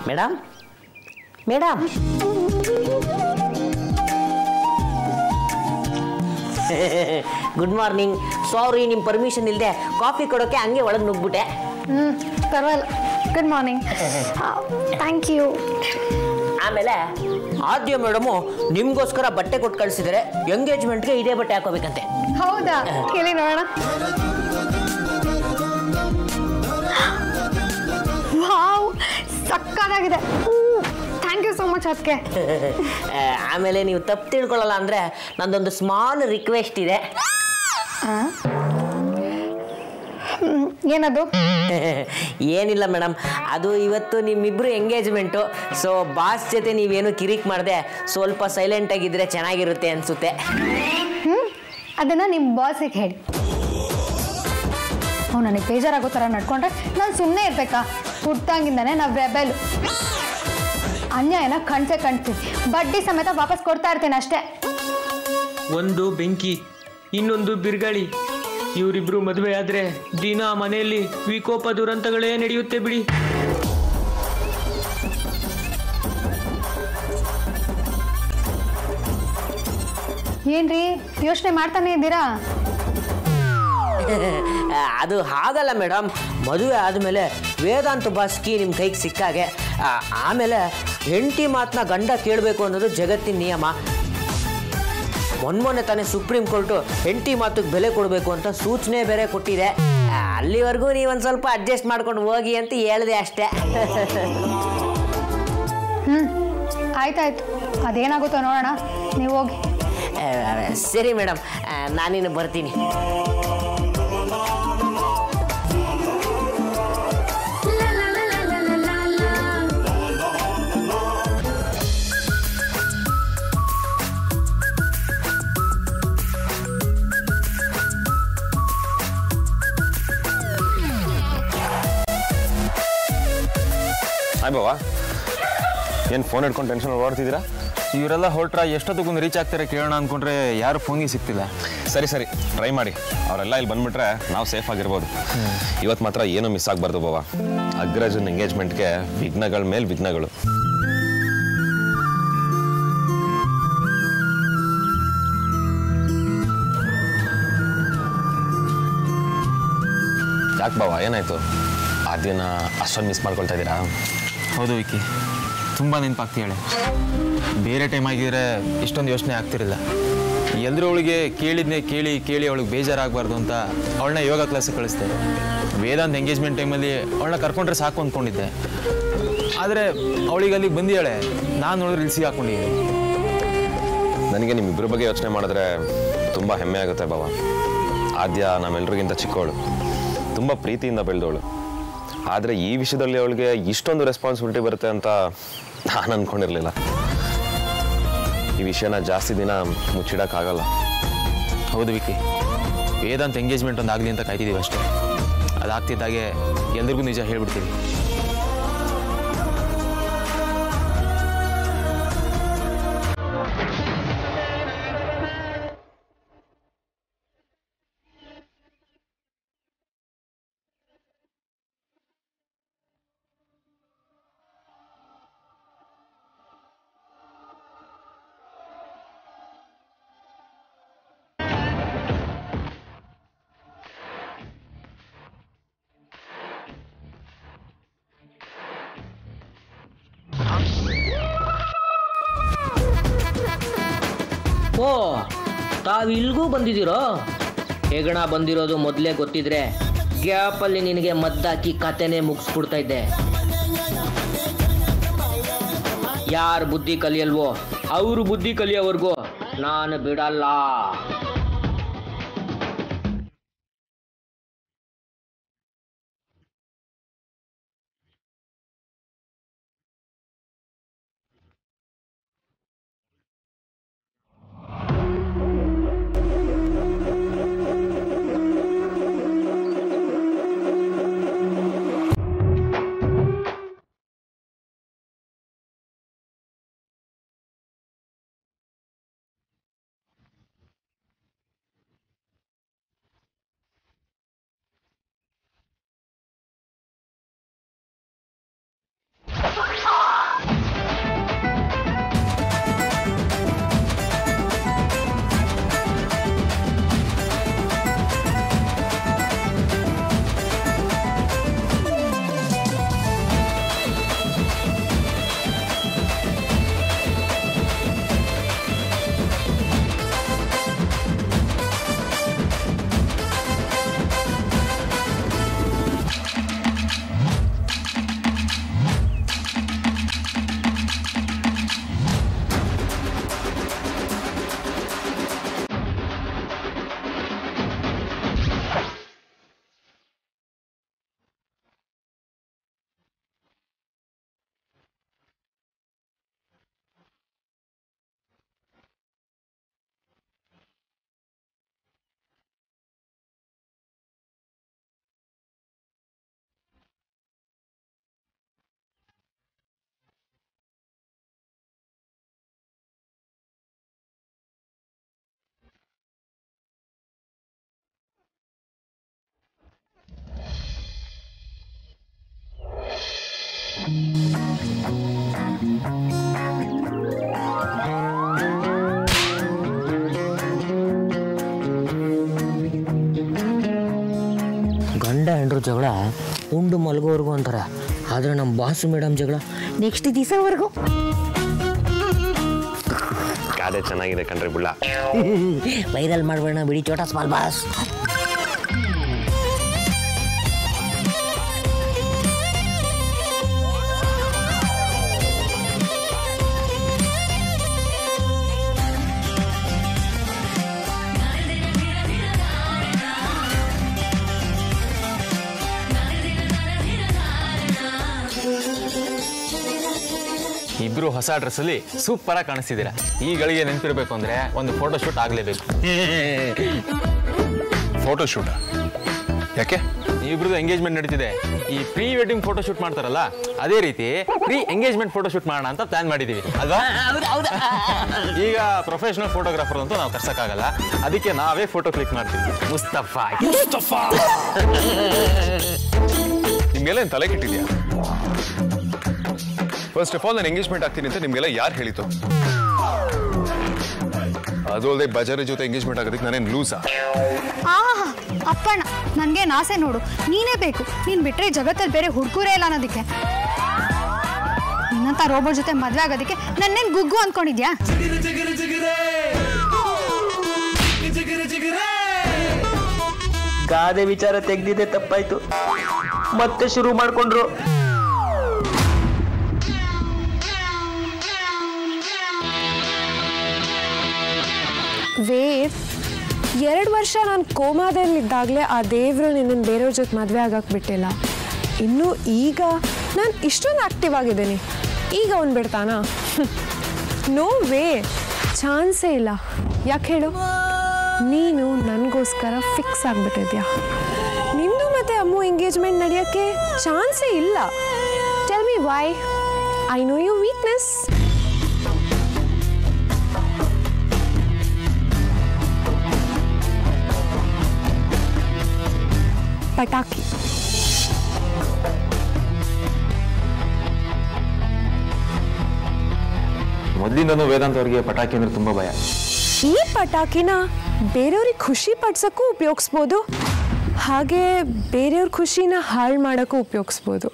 Madam madam good morning. Sorry, ನಿಮ್ಮ permission ಇಲ್ಲದೆ coffee ಕೊಡೋಕ್ಕೆ ಹಂಗೆ ಒಳಗೆ ನುಗ್ಬಿಟ್ಟೆ. ಪರವಾಗಿಲ್ಲ. Good morning. Thank you. ಆಮೇಲೆ ಆದ್ಯ ಮೇಡಮು ನಿಮ್ಗೋಸ್ಕರ ಬಟ್ಟೆ ಕೊಟ್ಟು ಕಳಿಸಿದರೆ ಎಂಗೇಜ್ಮೆಂಟ್ಗೆ ಇದೇ ಬಟ್ಟೆ ಹಾಕೋಬೇಕಂತೆ. ಹೌದಾ? ಕೇಳಿ ನೋಡೋಣ. ವಾವ್, ಸಕ್ಕತ್ತಾಗಿದೆ. ಥ್ಯಾಂಕ್ ಯು ಸೋ ಮಚ್ ಅದಕ್ಕೆ. ಆಮೇಲೆ ನೀವು ತಪ್ಪು ತಿಳ್ಕೊಳ್ಳಲ್ಲ ಅಂದರೆ ನಂದೊಂದು ಸ್ಮಾಲ್ ರಿಕ್ವೆಸ್ಟ್ ಇದೆ. ಏನದು? ಏನಿಲ್ಲ ಮೇಡಮ್, ಅದು ಇವತ್ತು ನಿಮ್ಮಿಬ್ರು ಎಂಗೇಜ್ಮೆಂಟು. ಸೊ ಬಾಸ್ ಜೊತೆ ನೀವೇನು ಕಿರಿಕ್ ಮಾಡಿದೆ ಸ್ವಲ್ಪ ಸೈಲೆಂಟಾಗಿದ್ದರೆ ಚೆನ್ನಾಗಿರುತ್ತೆ ಅನಿಸುತ್ತೆ. ಅದನ್ನು ನಿಮ್ಮ ಬಾಸಿಗೆ ಹೇಳಿ. ಅವ್ನು ನನಗೆ ಬೇಜಾರಾಗೋ ಥರ ನಡ್ಕೊಂಡ್ರೆ ನಾನು ಸುಮ್ಮನೆ ಇರ್ಬೇಕಾ? ಹುಟ್ಟಂಗಿಂದಾನೆ ನಾವು ರೆಬೆಲು. ಅನ್ಯಾಯನ ಕಾಣ್ತೀವಿ, ಬಡ್ಡಿ ಸಮೇತ ವಾಪಸ್ ಕೊಡ್ತಾ ಇರ್ತೀನಿ ಅಷ್ಟೇ. ಒಂದು ಬೆಂಕಿ, ಇನ್ನೊಂದು ಬಿರುಗಾಳಿ. ಇವರಿಬ್ರು ಮದುವೆ ಆದ್ರೆ ದಿನ ಮನೆಯಲ್ಲಿ ವಿಕೋಪ ದುರಂತಗಳೇ ನಡೆಯುತ್ತೆ ಬಿಡಿ. ಏನ್ರಿ ಯೋಚನೆ ಮಾಡ್ತಾನೆ ಇದ್ದೀರಾ? ಅದು ಹಾಗಲ್ಲ ಮೇಡಮ್, ಮದುವೆ ಆದಮೇಲೆ ವೇದಾಂತ ಬಾಸ್ಕಿ ನಿಮ್ಮ ಕೈಗೆ ಸಿಕ್ಕಾಗೆ ಆಮೇಲೆ ಹೆಂಡತಿ ಮಾತನ್ನ ಗಂಡ ಕೇಳಬೇಕು ಅನ್ನೋದು ಜಗತ್ತಿನ ನಿಯಮ. ಮೊನ್ನೆ ತಾನೇ ಸುಪ್ರೀಂ ಕೋರ್ಟು ಹೆಂಡತಿ ಮಾತಿಗೆ ಬೆಲೆ ಕೊಡಬೇಕು ಅಂತ ಸೂಚನೆ ಬೇರೆ ಕೊಟ್ಟಿದೆ. ಅಲ್ಲಿವರೆಗೂ ನೀವೊಂದು ಸ್ವಲ್ಪ ಅಡ್ಜಸ್ಟ್ ಮಾಡ್ಕೊಂಡು ಹೋಗಿ ಅಂತ ಹೇಳಿದೆ ಅಷ್ಟೇ. ಆಯ್ತಾಯ್ತು, ಅದೇನಾಗುತ್ತೋ ನೋಡೋಣ, ನೀವು ಹೋಗಿ. ಸರಿ ಮೇಡಮ್, ನಾನಿನ್ನು ಬರ್ತೀನಿ. ಹಾಯ್ ಬಾವಾ, ಏನು ಫೋನ್ ಹಿಡ್ಕೊಂಡು ಟೆನ್ಷನ್ ಓಡ್ತಿದ್ದೀರಾ? ಇವರೆಲ್ಲ ಹೊರಟ್ರ ಎಷ್ಟೊತ್ತಿಗೊಂದು ರೀಚ್ ಆಗ್ತಾರೆ ಕೇಳೋಣ ಅಂದ್ಕೊಂಡ್ರೆ ಯಾರು ಫೋನಿಗೆ ಸಿಗ್ತಿಲ್ಲ. ಸರಿ ಟ್ರೈ ಮಾಡಿ. ಅವರೆಲ್ಲ ಇಲ್ಲಿ ಬಂದುಬಿಟ್ರೆ ನಾವು ಸೇಫ್ ಆಗಿರ್ಬೋದು. ಇವತ್ತು ಮಾತ್ರ ಏನೂ ಮಿಸ್ ಆಗಬಾರ್ದು ಬಾವಾ. ಅಗ್ರಜನ್ ಎಂಗೇಜ್ಮೆಂಟ್ಗೆ ವಿಘ್ನಗಳ ಮೇಲೆ ವಿಘ್ನಗಳು. ಯಾಕೆ ಬಾವಾ, ಏನಾಯಿತು? ಆ ದಿನ ಅಷ್ಟೊಂದು ಮಿಸ್ ಮಾಡ್ಕೊಳ್ತಾ ಇದ್ದೀರಾ? ಹೌದು ವಿಕ್ಕಿ, ತುಂಬ ನೆನಪಾಗ್ತೀಯಾಳೆ. ಬೇರೆ ಟೈಮ್ ಆಗಿದ್ರೆ ಇಷ್ಟೊಂದು ಯೋಚನೆ ಆಗ್ತಿರಲಿಲ್ಲ. ಎಲ್ಲರೂ ಅವಳಿಗೆ ಕೇಳಿದ್ನೇ ಕೇಳಿ ಅವಳಿಗೆ ಬೇಜಾರಾಗಬಾರ್ದು ಅಂತ ಅವಳನ್ನ ಯೋಗ ಕ್ಲಾಸಿಗೆ ಕಳಿಸ್ದೆ. ವೇದಾಂತ್ ಎಂಗೇಜ್ಮೆಂಟ್ ಟೈಮಲ್ಲಿ ಅವಳನ್ನ ಕರ್ಕೊಂಡ್ರೆ ಸಾಕು ಅಂದ್ಕೊಂಡಿದ್ದೆ. ಆದರೆ ಅವಳಿಗೆ ಅಲ್ಲಿಗೆ ಬಂದಿಯಾಳೆ, ನಾನು ನೋಡಿದ್ರೆ ಇಲ್ಲಿ ಹಾಕ್ಕೊಂಡಿದ್ದೀನಿ. ನನಗೆ ನಿಮ್ಮಿಬ್ಬರ ಬಗ್ಗೆ ಯೋಚನೆ ಮಾಡಿದ್ರೆ ತುಂಬ ಹೆಮ್ಮೆ ಆಗುತ್ತೆ ಬಾವ. ಆದ್ಯ ನಮ್ಮೆಲ್ರಿಗಿಂತ ಚಿಕ್ಕವಳು, ತುಂಬ ಪ್ರೀತಿಯಿಂದ ಬೆಳೆದವಳು. ಆದರೆ ಈ ವಿಷಯದಲ್ಲಿ ಅವಳಿಗೆ ಇಷ್ಟೊಂದು ರೆಸ್ಪಾನ್ಸಿಬಿಲಿಟಿ ಬರುತ್ತೆ ಅಂತ ನಾನು ಅಂದ್ಕೊಂಡಿರಲಿಲ್ಲ. ಈ ವಿಷಯನ ಜಾಸ್ತಿ ದಿನ ಮುಚ್ಚಿಡೋಕ್ಕಾಗಲ್ಲ. ಹೌದು ವಿಕ್ಕಿ, ವೇದಾಂತ್ ಎಂಗೇಜ್ಮೆಂಟ್ ಒಂದು ಆಗಲಿ ಅಂತ ಕಾಯ್ತಿದ್ದೀವಿ ಅಷ್ಟೇ. ಅದಾಗ್ತಿದ್ದಾಗೆ ಎಲ್ರಿಗೂ ನಿಜ ಹೇಳ್ಬಿಡ್ತೀವಿ. ಓ, ತಾವು ಇಲ್ಗೂ ಬಂದಿದ್ದೀರೋ? ಹೆಗಣ ಬಂದಿರೋದು ಮೊದಲೇ ಗೊತ್ತಿದ್ರೆ ಗ್ಯಾಪಲ್ಲಿ ನಿನಗೆ ಮದ್ದಾಕಿ ಕತೆನೇ ಮುಗಿಸ್ಬಿಡ್ತಾ ಇದ್ದೆ. ಯಾರು ಬುದ್ಧಿ ಕಲಿಯಲ್ವೋ ಅವರು ಬುದ್ಧಿ ಕಲಿಯೋವರೆಗೂ ನಾನು ಬಿಡಲ್ಲ. ಗಂಡ ಹೆಂಡ್ರು ಜಗಳ ಉಂಡು ಮಲಗೋವರೆಗೂ ಅಂತಾರೆ, ಆದರೆ ನಮ್ಮ ಬಾಸು ಮೇಡಮ್ ಜಗಳ ನೆಕ್ಸ್ಟ್ ದಿವಸವರೆಗೂ. ಗಾದೆ ಚೆನ್ನಾಗಿದೆ ಕಣ್ರಿ ಬುಳ್ಳ. ವೈರಲ್ ಮಾಡಬೇಡ ಬಿಡಿ ಚೋಟಾ ಸ್ಮಾಲ್ ಬಾಸ್. ಇಬ್ರು ಹೊಸ ಡ್ರೆಸ್ಸಲ್ಲಿ ಸೂಪರ್ ಆಗಿ ಕಾಣಿಸ್ತಿದ್ದೀರಾ. ಈ ಗಳಿಗೆ ನೆನಪಿರ್ಬೇಕು ಅಂದ್ರೆ ಒಂದು ಫೋಟೋ ಶೂಟ್ ಆಗಲೇಬೇಕು. ಫೋಟೋ ಶೂಟ್ ಯಾಕೆ? ಇಬ್ರದ್ದು ಎಂಗೇಜ್ಮೆಂಟ್ ನಡೀತಿದೆ. ಈ ಪ್ರೀ ವೆಡ್ಡಿಂಗ್ ಫೋಟೋ ಶೂಟ್ ಮಾಡ್ತಾರಲ್ಲ, ಅದೇ ರೀತಿ ಪ್ರೀ ಎಂಗೇಜ್ಮೆಂಟ್ ಫೋಟೋ ಶೂಟ್ ಮಾಡೋಣ ಅಂತ ಪ್ಲಾನ್ ಮಾಡಿದೀವಿ ಅಲ್ವಾ? ಈಗ ಪ್ರೊಫೆಷನಲ್ ಫೋಟೋಗ್ರಾಫರ್ ಅಂತೂ ನಾವು ಕರ್ಸಕ್ಕಾಗಲ್ಲ, ಅದಕ್ಕೆ ನಾವೇ ಫೋಟೋ ಕ್ಲಿಕ್ ಮಾಡ್ತೀವಿ. ಮುಸ್ತಫಾ ನಿಮ್ಗೆಲ್ಲ ತಲೆ ಕೆಟ್ಟಿದ್ಯಾ? ಫಸ್ಟ್ ಆಫ್ ಆಲ್ ನಾನು ಎಂಗೇಜ್ಮೆಂಟ್ ಆಗ್ತೀನಿ ಅಂತ ನಿಮ್ಗೆಲ್ಲ ಯಾರು ಹೇಳಿತು? ಅದು ಅಲ್ಲದೆ ಬಜಾರಿ ಜೊತೆ ಎಂಗೇಜ್ಮೆಂಟ್ ಆಗೋದಕ್ಕೆ ನಾನೇನು ಲೂಸಾ? ಅಪ್ಪಣ್ಣ, ನನ್ಗೇನು ಆಸೆ ನೋಡು, ನೀನೇ ಬೇಕು. ನೀನ್ ಬಿಟ್ರೆ ಜಗತ್ತಲ್ಲಿ ಬೇರೆ ಹುಡುಗರೇ ಇಲ್ಲ ಅನ್ನೋದಕ್ಕೆ. ನಿನ್ನಂತ ರೋಬೋಟ್ ಜೊತೆ ಮದ್ವೆ ಆಗೋದಕ್ಕೆ ನನ್ನೇನ್ ಗುಗ್ಗು ಅನ್ಕೊಂಡಿದ್ಯಾ? ಗಾದೆ ವಿಚಾರ ತೆಗ್ದಿದೆ, ತಪ್ಪಾಯ್ತು. ಮತ್ತೆ ಶುರು ಮಾಡ್ಕೊಂಡ್ರು. ವೇವ್, 2 ವರ್ಷ ನಾನು ಕೋಮಾದಲ್ಲಿದ್ದಾಗಲೇ ಆ ದೇವರು ನಿನ್ನನ್ನು ಬೇರೆಯವ್ರ ಜೊತೆ ಮದುವೆ ಆಗಕ್ಕೆ ಬಿಟ್ಟಿಲ್ಲ. ಇನ್ನು ಈಗ ನಾನು ಇಷ್ಟೊಂದು ಆ್ಯಕ್ಟಿವ್ ಆಗಿದ್ದೀನಿ, ಈಗ ಅವ್ನು ಬಿಡ್ತಾನಾ? ನೋ ವೇ, ಚಾನ್ಸೇ ಇಲ್ಲ. ಯಾಕೆ ಹೇಳು? ನೀನು ನನಗೋಸ್ಕರ ಫಿಕ್ಸ್ ಆಗಿಬಿಟ್ಟಿದ್ಯಾ. ನಿಂದು ಮತ್ತು ಅಮ್ಮು ಎಂಗೇಜ್ಮೆಂಟ್ ನಡೆಯೋಕ್ಕೆ ಚಾನ್ಸೇ ಇಲ್ಲ. Tell me why. I know you weakness. ಪಟಾಕಿ. ಮೊದಲಿಂದನೂ ವೇದಾಂತ್ ಅವರಿಗೆ ಪಟಾಕಿ ಅಂದ್ರೆ ತುಂಬಾ ಭಯ. ಈ ಪಟಾಕಿನ ಬೇರೆಯವ್ರಿಗೆ ಖುಷಿ ಪಡಿಸೋಕ್ಕೂ ಉಪಯೋಗಿಸ್ಬೋದು, ಹಾಗೆ ಬೇರೆಯವ್ರ ಖುಷಿನ ಹಾಳು ಮಾಡೋಕ್ಕೂ ಉಪಯೋಗಿಸ್ಬೋದು.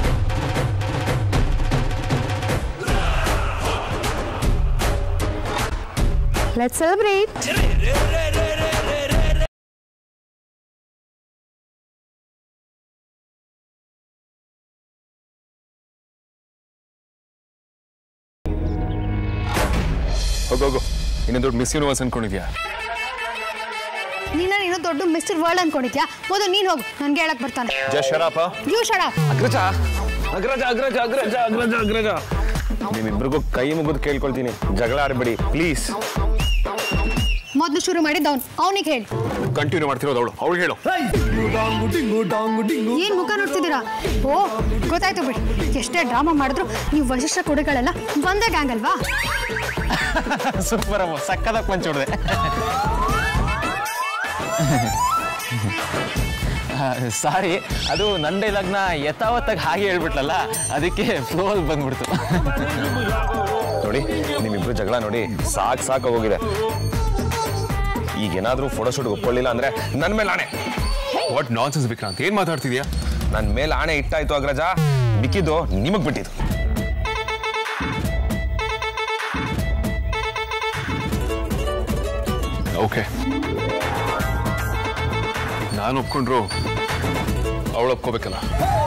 Let's celebrate. ಹೋಗೋಗು, ಇನ್ನೂ ದೊಡ್ಡ ಮಿಸ್ ಯೂನಿವರ್ಸ್ ಅನ್ಕೊಂಡಿದ್ಯಾ? ನೀನು ದೊಡ್ಡ ಮಿಸ್ಟರ್ ವರ್ಲ್ಡ್ ಅನ್ಕೊಂಡಿದ್ಯಾ? ಮೊದಲು ನೀನು ಹೋಗು, ನನ್ಗೆ ಹೇಳಕ್ ಬರ್ತಾನೆ. Just shut up. You shut up. Agraja Agraja Agraja Agraja Agraja Agraja, ನಿಮ್ಮಿಬ್ರಿಗೂ ಕೈ ಮುಗಿದು ಕೇಳ್ಕೊಳ್ತೀನಿ, ಜಗಳ ಆಡಬೇಡಿ ಪ್ಲೀಸ್. ಮೊದಲು ಶುರು ಮಾಡಿದ್ದು ಅವನಿಗೆ ಹೇಳಿ. ಕಂಟಿನ್ಯೂ ಮಾಡ್ತಿರೋದು ಅವಳು ಹೇಳು. ಏನ್ ಮುಖ ನೋಡ್ತಿದ್ದೀರಾ? ಓ, ಗೊತ್ತಾಯ್ತು ಬಿಡಿ. ಎಷ್ಟೇ ಡ್ರಾಮಾ ಮಾಡಿದ್ರು ನೀವು ವಶಿಷ್ಠ ಕೊಡೆಗಳೆಲ್ಲ ಒಂದೇ ಗ್ಯಾಂಗ್ ಅಲ್ವಾ? ಸೂಪರ್ ಅಮ್ಮ, ಸಕ್ಕದಾಗ ಪಂಚ್ ಹೊಡೆದೆ. ಸಾರಿ, ಅದು ನನ್ನ ಡೈಲಾಗ್ನ ಯಥಾವತ್ತಾಗಿ ಹಾಗೆ ಹೇಳ್ಬಿಟ್ಲಲ್ಲ, ಅದಕ್ಕೆ ಫ್ಲೋ ಅಲ್ಲಿ ಬಂದ್ಬಿಡ್ತು. ನೋಡಿ, ನಿಮ್ಮಿಬ್ರು ಜಗಳ ನೋಡಿ ಸಾಕು ಹೋಗಿದೆ. ಈಗೇನಾದ್ರೂ ಫೋಟೋಶೂಟ್ ಒಪ್ಕೊಳ್ಳಿಲ್ಲ ಅಂದ್ರೆ ನನ್ನ ಮೇಲೆ ಆಣೆ. ವಾಟ್ ನಾನ್ಸೆನ್ಸ್ ವಿಕ್ರಾಂತ್, ಏನ್ ಮಾತಾಡ್ತಿದ್ಯಾ? ನನ್ನ ಮೇಲೆ ಆಣೆ ಇಟ್ಟಾಯ್ತು ಅಗ್ರಜ, ಮಿಕ್ಕಿದ್ದು ನಿಮಗ್ ಬಿಟ್ಟಿದ್ದು. ಓಕೆ, ನಾನು ಒಪ್ಕೊಂಡ್ರು ಅವಳು ಒಪ್ಕೋಬೇಕಲ್ಲ.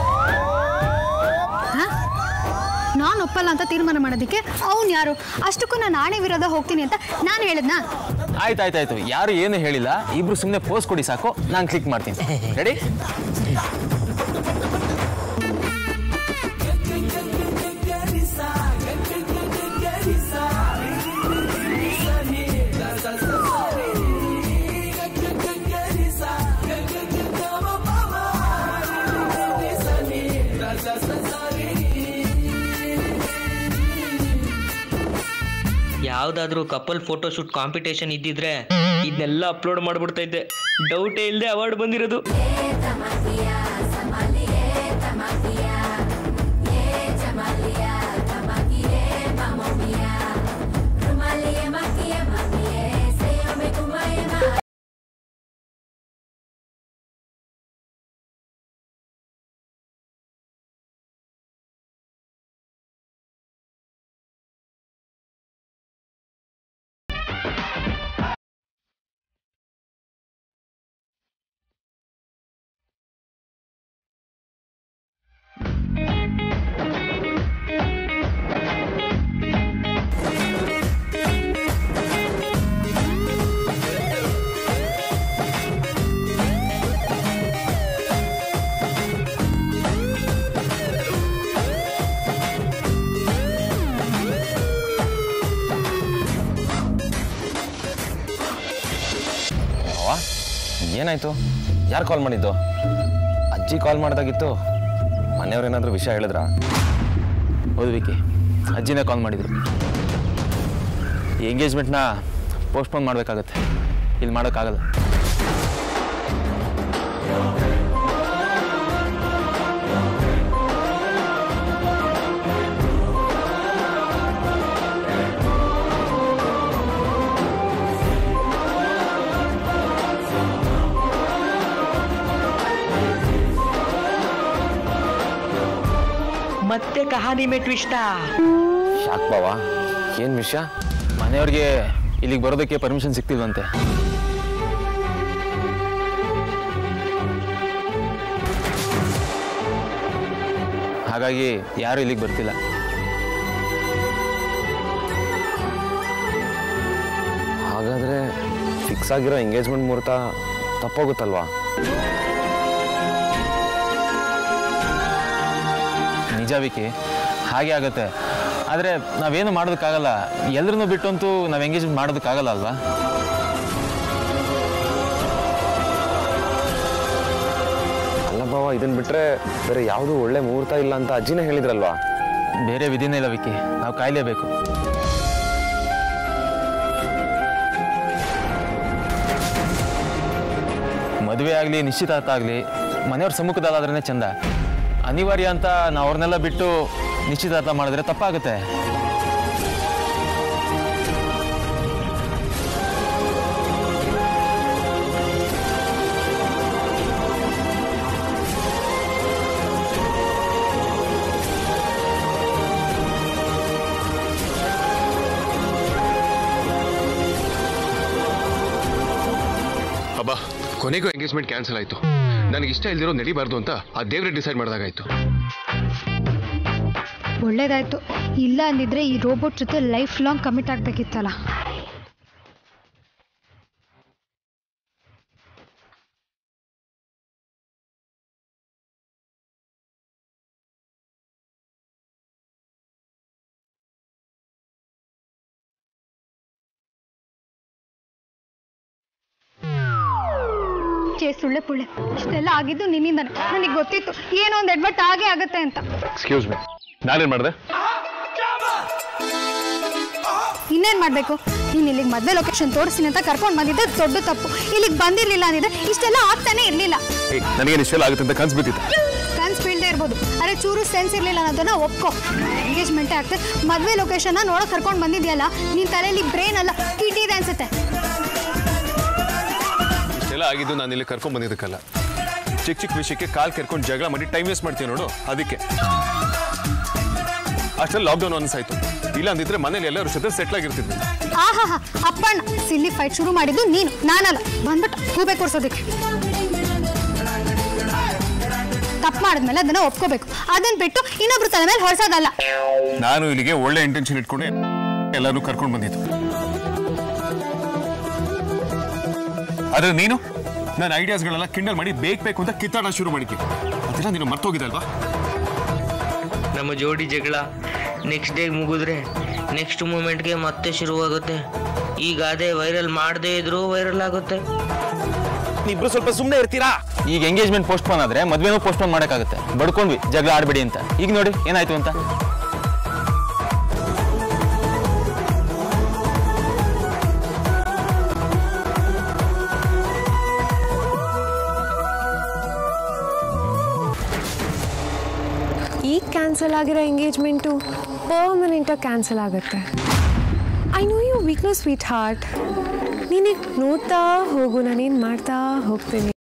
ನಾನು ಒಪ್ಪಲ್ಲ ಅಂತ ತೀರ್ಮಾನ ಮಾಡೋದಕ್ಕೆ ಅವ್ನು ಯಾರು? ಅಷ್ಟಕ್ಕೂ ನಾನು ಆಣೆ ವಿರೋಧ ಹೋಗ್ತೀನಿ ಅಂತ ನಾನು ಹೇಳಿದ್ನಾ? ಆಯ್ತಾಯ್ತಾಯ್ತು, ಯಾರು ಏನು ಹೇಳಿಲ್ಲ, ಇಬ್ರು ಸುಮ್ಮನೆ ಪೋಸ್ಟ್ ಕೊಡಿ ಸಾಕು, ನಾನು ಕ್ಲಿಕ್ ಮಾಡ್ತೀನಿ. ರೆಡಿ? ಯಾವ್ದಾದ್ರು ಕಪಲ್ ಫೋಟೋಶೂಟ್ ಕಾಂಪಿಟೇಷನ್ ಇದ್ದಿದ್ರೆ ಇದನ್ನೆಲ್ಲ ಅಪ್ಲೋಡ್ ಮಾಡ್ಬಿಡ್ತಾ ಇದ್ದೆ. ಡೌಟೇ ಇಲ್ಲದೆ ಅವಾರ್ಡ್ ಬಂದಿರೋದು. ಏನಾಯ್ತು? ಯಾರು ಕಾಲ್ ಮಾಡಿದ್ದು? ಅಜ್ಜಿ ಕಾಲ್ ಮಾಡ್ದಾಗಿತ್ತು. ಮನೆಯವ್ರೇನಾದರೂ ವಿಷಯ ಹೇಳಿದ್ರಾ? ಹೌದು ವಿಕಿ, ಅಜ್ಜಿನೇ ಕಾಲ್ ಮಾಡಿದ್ರು. ಈ ಎಂಗೇಜ್ಮೆಂಟ್ನ ಪೋಸ್ಟ್ಪೋನ್ ಮಾಡಬೇಕಾಗತ್ತೆ, ಇಲ್ಲಿ ಮಾಡೋಕ್ಕಾಗಲ್ಲ. ಮತ್ತೆ ಕಹಾನಿ ಮೇ ಟ್ವಿಸ್ಟಾ? ಶಾಕ್ ಬಾವಾ, ಏನು ವಿಷಯ? ಮನೆಯವ್ರಿಗೆ ಇಲ್ಲಿಗೆ ಬರೋದಕ್ಕೆ ಪರ್ಮಿಷನ್ ಸಿಗ್ತಿಲ್ವಂತೆ. ಹಾಗಾಗಿ ಯಾರು ಇಲ್ಲಿಗೆ ಬರ್ತಿಲ್ಲ. ಹಾಗಾದರೆ ಫಿಕ್ಸ್ ಆಗಿರೋ ಎಂಗೇಜ್ಮೆಂಟ್ ಮುಹೂರ್ತ ತಪ್ಪೋಗುತ್ತಲ್ವಾ? ನಿಜ ವಿಕಿ, ಹಾಗೆ ಆಗುತ್ತೆ. ಆದರೆ ನಾವೇನು ಮಾಡೋದಕ್ಕಾಗಲ್ಲ. ಎಲ್ಲರನ್ನೂ ಬಿಟ್ಟಂತೂ ನಾವು ಎಂಗೇಜ್ಮೆಂಟ್ ಮಾಡೋದಕ್ಕಾಗಲ್ಲ ಅಲ್ವಾ? ಅಲ್ಲ ಬಾವ, ಇದನ್ನು ಬಿಟ್ಟರೆ ಬೇರೆ ಯಾವುದೂ ಒಳ್ಳೆ ಮುಹೂರ್ತ ಇಲ್ಲ ಅಂತ ಅಜ್ಜಿನೇ ಹೇಳಿದ್ರಲ್ವಾ? ಬೇರೆ ವಿಧಿನೇ ಇಲ್ಲ ವಿಕಿ, ನಾವು ಕಾಯಲೇಬೇಕು. ಮದುವೆ ಆಗಲಿ ನಿಶ್ಚಿತಾರ್ಥ ಆಗಲಿ ಮನೆಯವ್ರ ಸಮ್ಮುಖದಲ್ಲಾದ್ರೇ ಚಂದ. ಅನಿವಾರ್ಯ ಅಂತ ನಾವು ಅವ್ರನ್ನೆಲ್ಲ ಬಿಟ್ಟು ನಿಶ್ಚಿತಾರ್ಥ ಮಾಡಿದ್ರೆ ತಪ್ಪಾಗುತ್ತೆ. ಅಬ್ಬಾ, ಕೊನೆಗೂ ಎಂಗೇಜ್ಮೆಂಟ್ ಕ್ಯಾನ್ಸಲ್ ಆಯಿತು. ನನಗೆ ಇಷ್ಟ ಇಲ್ದಿರೋ ನಡಿಬಾರ್ದು ಅಂತ ಆ ದೇವ್ರೆ ಡಿಸೈಡ್ ಮಾಡಿದಾಗಾಯ್ತು. ಒಳ್ಳೇದಾಯ್ತು. ಇಲ್ಲ ಅಂದಿದ್ರೆ ಈ ರೋಬೋಟ್ ಜೊತೆ ಲೈಫ್ ಲಾಂಗ್ ಕಮಿಟ್ ಆಗಬೇಕಿತ್ತಲ್ಲ. ಸುಳ್ಳೆ ಪುಳ್ಳೆ, ಇಷ್ಟೆಲ್ಲ ಆಗಿದ್ದು ನಿನ್ನಿಂದ. ನನಗೆ ಗೊತ್ತಿತ್ತು ಏನೋ ಒಂದು ಎಡ್ವರ್ಟ್ ಆಗೇ ಆಗತ್ತೆ ಅಂತ. ಎಕ್ಸ್ಕ್ಯೂಸ್ ಮೀ, ನಾನೇನು ಮಾಡಿದೆ? ಇನ್ನೇನು ಮಾಡಬೇಕು? ನೀನು ಇಲ್ಲಿಗೆ ಮದುವೆ ಲೊಕೇಶನ್ ತೋರಿಸ್ತೀನಿ ಅಂತ ಕರ್ಕೊಂಡು ಬಂದಿದ್ದೆ ದೊಡ್ಡ ತಪ್ಪು. ಇಲ್ಲಿಗೆ ಬಂದಿರಲಿಲ್ಲ ಅಂದಿದ್ರೆ ಇಷ್ಟೆಲ್ಲ ಆಗ್ತಾನೆ ಇರಲಿಲ್ಲ. ನನಗೇನು ಇಷ್ಟೆಲ್ಲ ಆಗುತ್ತೆ ಅಂತ ಕನ್ಸು ಬಿದ್ದಿತ್ತು. ಕನ್ಸು ಬೀಳದೆ ಇರ್ಬೋದು, ಆದರೆ ಚೂರು ಸೆನ್ಸ್ ಇರಲಿಲ್ಲ ಅನ್ನೋದನ್ನ ಒಪ್ಕೋ. ಎಂಗೇಜ್ಮೆಂಟೇ ಆಗ್ತದೆ, ಮದುವೆ ಲೊಕೇಶನ್ನ ನೋಡೋಕೆ ಕರ್ಕೊಂಡು ಬಂದಿದ್ಯಲ್ಲ, ನಿನ್ನ ತಲೆಯಲ್ಲಿ ಬ್ರೈನ್ ಅಲ್ಲ ಕಿಟಿ ಇದೆ ಅನ್ಸುತ್ತೆ. ಇಷ್ಟೆಲ್ಲ ಆಗಿದ್ದು ನಾನು ಇಲ್ಲಿ ಕರ್ಕೊಂಡು ಬಂದಿದ್ದಕ್ಕಲ್ಲ. ಚಿಕ್ಕ ಚಿಕ್ಕ ವಿಷಯಕ್ಕೆ ಕಾಲ್ ಕರ್ಕೊಂಡು ಜಗಳ ಮಾಡಿ ಟೈಮ್ ವೇಸ್ಟ್ ಮಾಡ್ತೀವಿ ನೋಡು, ಅದಕ್ಕೆ. ಅಷ್ಟರಲ್ಲಿ ಲಾಕ್ಡೌನ್ ಅನ್ಸಾಯ್ತು. ಇಲ್ಲ ಅಂದಿದ್ರೆ ಮನೇಲಿ ಎಲ್ಲರೂ ಜೊತೆ ಸೆಟ್ಲ್ ಆಗಿರ್ತಿದ್ವಿ. ಆಹಾ, ಅಪ್ಪಣ್ಣ ಸಿಲ್ಲಿ ಫೈಟ್ ಶುರು ಮಾಡಿದ್ದು ನೀನು, ನಾನಲ್ಲ. ಬಂದ್ಬಿಟ್ಟು ಗೂಬೆ ಕೂರ್ಸೋದಕ್ಕೆ. ತಪ್ಪು ಮಾಡಿದ್ಮೇಲೆ ಅದನ್ನ ಒಪ್ಕೋಬೇಕು. ಅದನ್ನ ಬಿಟ್ಟು ಇನ್ನೊಬ್ರು ತಲೆ ಮೇಲೆ ಹೊರಸೋದಲ್ಲ. ನಾನು ಇಲ್ಲಿಗೆ ಒಳ್ಳೆ ಇಂಟೆನ್ಷನ್ ಇಟ್ಕೊಂಡು ಎಲ್ಲರೂ ಕರ್ಕೊಂಡು ಬಂದಿದ್ದು. ಆದ್ರೆ ನೀನು ನನ್ನ ಐಡಿಯಾಸ್ಗಳೆಲ್ಲ ಕಿಂಡಲ್ ಮಾಡಿ ಬೇಕು ಅಂತ ಕಿತ್ತಾಡ ಶುರು ಮಾಡಿದ್ವಿ. ಅದೆಲ್ಲ ನೀನು ಮರ್ತೋಗಿದಲ್ವಾ? ನಮ್ಮ ಜೋಡಿ ಜಗಳ ನೆಕ್ಸ್ಟ್ ಡೇ ಮುಗಿದ್ರೆ ನೆಕ್ಸ್ಟ್ ಮೂಮೆಂಟ್ಗೆ ಮತ್ತೆ ಶುರುವಾಗುತ್ತೆ. ಈಗ ಅದೇ ವೈರಲ್ ಮಾಡದೇ ಇದ್ರೂ ವೈರಲ್ ಆಗುತ್ತೆ. ಇಬ್ರು ಸ್ವಲ್ಪ ಸುಮ್ಮನೆ ಇರ್ತೀರಾ? ಈಗ ಎಂಗೇಜ್ಮೆಂಟ್ ಪೋಸ್ಟ್ಪೋನ್ ಆದರೆ ಮದುವೆನೂ ಪೋಸ್ಟ್ಪೋನ್ ಮಾಡೋಕ್ಕಾಗುತ್ತೆ. ಬಡ್ಕೊಂಡ್ವಿ ಜಗಳ ಆಡಬೇಡಿ ಅಂತ. ಈಗ ನೋಡಿ ಏನಾಯ್ತು ಅಂತ. ಈಗ ಕ್ಯಾನ್ಸಲ್ ಆಗಿರೋ ಎಂಗೇಜ್ಮೆಂಟು ಪರ್ಮನೆಂಟಾಗಿ ಕ್ಯಾನ್ಸಲ್ ಆಗುತ್ತೆ. I know you weakness sweetheart. ನೀನೀಗ ನೋಡ್ತಾ ಹೋಗು, ನಾನೇನು ಮಾಡ್ತಾ ಹೋಗ್ತೀನಿ.